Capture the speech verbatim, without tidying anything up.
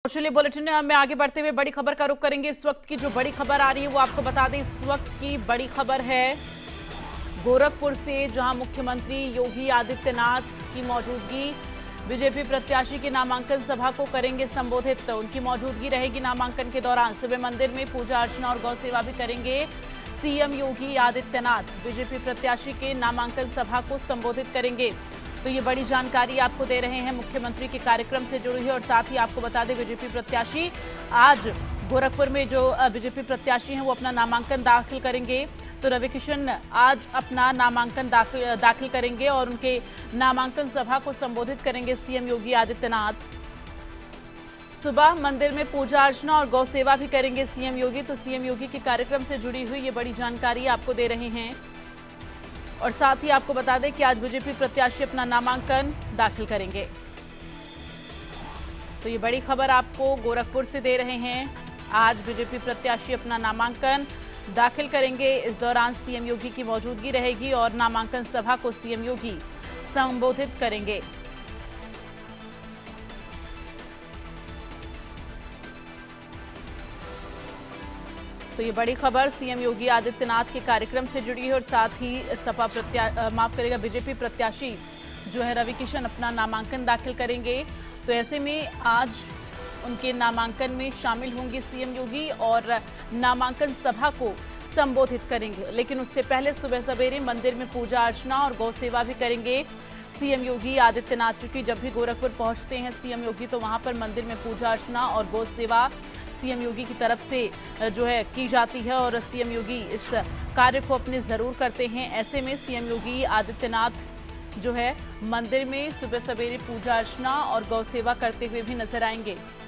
चलिए बुलेटिन में आगे बढ़ते हुए बड़ी खबर का रुख करेंगे। इस वक्त की जो बड़ी खबर आ रही है वो आपको बता दें। इस वक्त की बड़ी खबर है गोरखपुर से, जहां मुख्यमंत्री योगी आदित्यनाथ की मौजूदगी बीजेपी प्रत्याशी की नामांकन सभा को करेंगे संबोधित। तो उनकी मौजूदगी रहेगी नामांकन के दौरान। सुबह मंदिर में पूजा अर्चना और गौ सेवा भी करेंगे सीएम योगी आदित्यनाथ। बीजेपी प्रत्याशी के नामांकन सभा को संबोधित करेंगे। तो ये बड़ी जानकारी आपको दे रहे हैं, मुख्यमंत्री के कार्यक्रम से जुड़ी है। और साथ ही आपको बता दें, बीजेपी प्रत्याशी आज गोरखपुर में जो बीजेपी प्रत्याशी हैं वो अपना नामांकन दाखिल करेंगे। तो रवि किशन आज अपना नामांकन दाखिल दाखिल करेंगे और उनके नामांकन सभा को संबोधित करेंगे सीएम योगी आदित्यनाथ। सुबह मंदिर में पूजा अर्चना और गौ सेवा भी करेंगे सीएम योगी। तो सीएम योगी के कार्यक्रम से जुड़ी हुई ये बड़ी जानकारी आपको दे रहे हैं। और साथ ही आपको बता दें कि आज बीजेपी प्रत्याशी अपना नामांकन दाखिल करेंगे। तो ये बड़ी खबर आपको गोरखपुर से दे रहे हैं। आज बीजेपी प्रत्याशी अपना नामांकन दाखिल करेंगे। इस दौरान सीएम योगी की मौजूदगी रहेगी और नामांकन सभा को सीएम योगी संबोधित करेंगे। तो ये बड़ी खबर सीएम योगी आदित्यनाथ के कार्यक्रम से जुड़ी है। और साथ ही सपा प्रत्या माफ करेगा बीजेपी प्रत्याशी जो है रवि किशन अपना नामांकन दाखिल करेंगे। तो ऐसे में आज उनके नामांकन में शामिल होंगे सीएम योगी और नामांकन सभा को संबोधित करेंगे। लेकिन उससे पहले सुबह सवेरे मंदिर में पूजा अर्चना और गौ सेवा भी करेंगे सीएम योगी आदित्यनाथ। चूंकि जब भी गोरखपुर पहुंचते हैं सीएम योगी तो वहां पर मंदिर में पूजा अर्चना और गौ सेवा सीएम योगी की तरफ से जो है की जाती है और सीएम योगी इस कार्य को अपने जरूर करते हैं। ऐसे में सीएम योगी आदित्यनाथ जो है मंदिर में सुबह सवेरे पूजा अर्चना और गौ सेवा करते हुए भी नजर आएंगे।